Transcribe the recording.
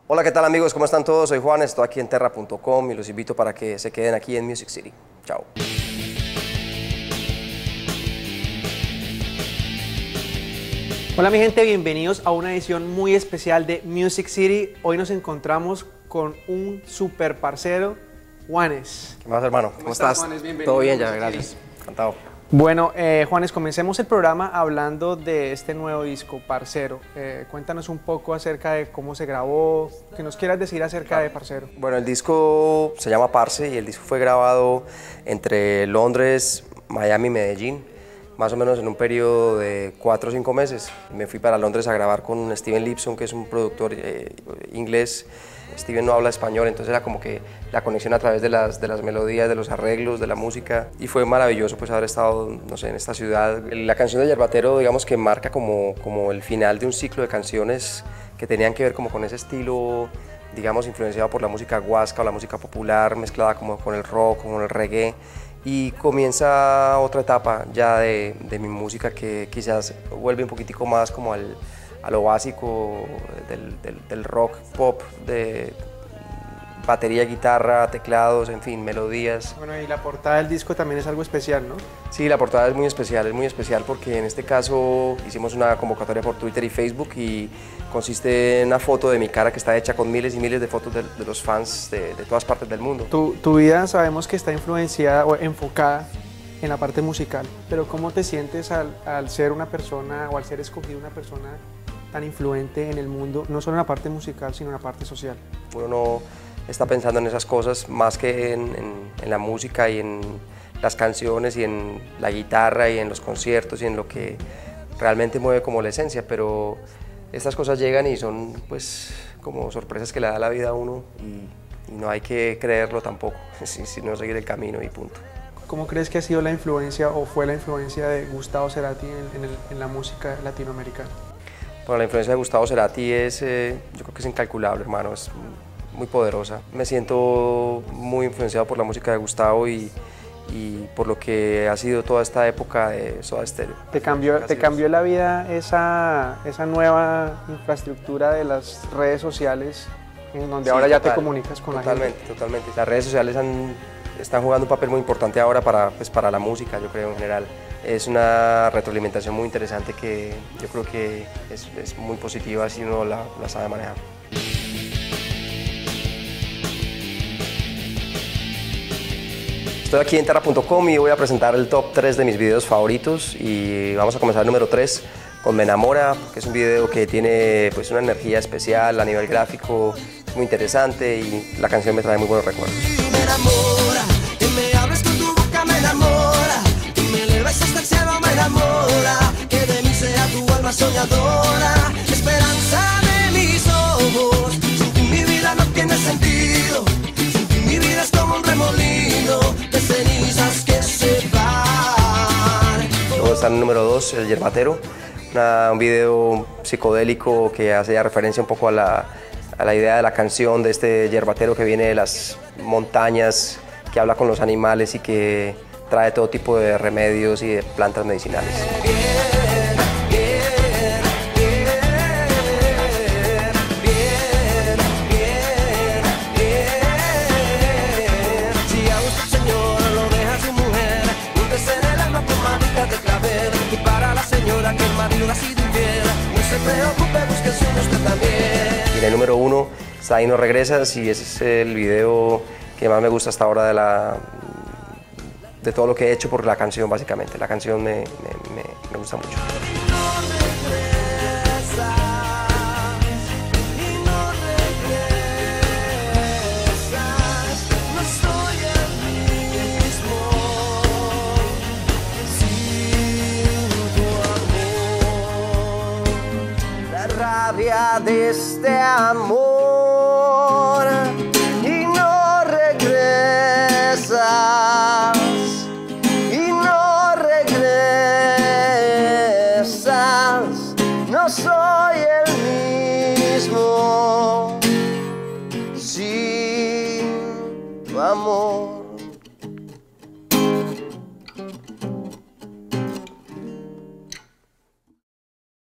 Hola, ¿qué tal amigos? ¿Cómo están todos? Soy Juan, estoy aquí en terra.com y los invito para que se queden aquí en Music City. Chao. Hola mi gente, bienvenidos a una edición muy especial de Music City. Hoy nos encontramos con un super parcero, Juanes. ¿Qué más, hermano? ¿Cómo estás? Juanes? Bienvenido. Todo bien, ya, gracias. Encantado. Bueno, Juanes, comencemos el programa hablando de este nuevo disco, Parcero. Cuéntanos un poco acerca de cómo se grabó, qué nos quieras decir acerca de Parcero. Bueno, el disco se llama Parce y el disco fue grabado entre Londres, Miami y Medellín, más o menos en un periodo de 4 o 5 meses. Me fui para Londres a grabar con Steven Lipson, que es un productor inglés. Steven no habla español, entonces era como que la conexión a través de las melodías, de los arreglos, de la música, y fue maravilloso pues haber estado, no sé, en esta ciudad. La canción de Yerbatero, digamos que marca como el final de un ciclo de canciones que tenían que ver como con ese estilo, digamos, influenciado por la música guasca o la música popular, mezclada como con el rock, con el reggae, y comienza otra etapa ya de mi música que quizás vuelve un poquitico más como a lo básico del rock pop, de batería, guitarra, teclados, en fin, melodías. Bueno, y la portada del disco también es algo especial, ¿no? Sí, la portada es muy especial porque en este caso hicimos una convocatoria por Twitter y Facebook y consiste en una foto de mi cara que está hecha con miles y miles de fotos de los fans de todas partes del mundo. Tu vida sabemos que está influenciada o enfocada en la parte musical, pero ¿cómo te sientes al ser una persona o al ser escogido una persona tan influente en el mundo, no solo en la parte musical, sino en la parte social? Uno no está pensando en esas cosas más que en la música y en las canciones y en la guitarra y en los conciertos y en lo que realmente mueve como la esencia, pero estas cosas llegan y son pues como sorpresas que le da la vida a uno y no hay que creerlo tampoco, sino seguir el camino y punto. ¿Cómo crees que ha sido la influencia o fue la influencia de Gustavo Cerati en la música latinoamericana? Bueno, la influencia de Gustavo Cerati es, yo creo que es incalculable, hermano, es muy poderosa. Me siento muy influenciado por la música de Gustavo y por lo que ha sido toda esta época de Soda Stereo. ¿Te cambió la vida esa nueva infraestructura de las redes sociales en donde ahora ya te comunicas con la gente? Totalmente. Las redes sociales están jugando un papel muy importante ahora para la música, yo creo, en general. Es una retroalimentación muy interesante que yo creo que es muy positiva si uno la sabe manejar. Estoy aquí en terra.com y voy a presentar el top 3 de mis videos favoritos y vamos a comenzar el número 3 con Me Enamora, que es un video que tiene pues una energía especial a nivel gráfico, es muy interesante y la canción me trae muy buenos recuerdos. Me enamora, que me hables con tu boca me enamora, que me eleves hasta el cielo me enamora, que de mí sea tu alma soñadora, esperanza de mis ojos, sin ti mi vida no tiene sentido, sin ti mi vida es como un remolino de cenizas que se van. Luego está el número 2, el Yerbatero, un video psicodélico que hace ya referencia un poco a la idea de la canción de este yerbatero que viene de las montañas, que habla con los animales y que trae todo tipo de remedios y de plantas medicinales. Si a usted, señor, lo deja su mujer, úntese en el alma con manitas de clavel, y para la señora que el marido ha sido infiel, no se preocupe, busque el suyo usted también. Y en el número 1 está Ahí no regresas y ese es el video que más me gusta hasta ahora de todo lo que he hecho por la canción, básicamente. La canción me gusta mucho. Rabia de este amor y no regresas, no soy el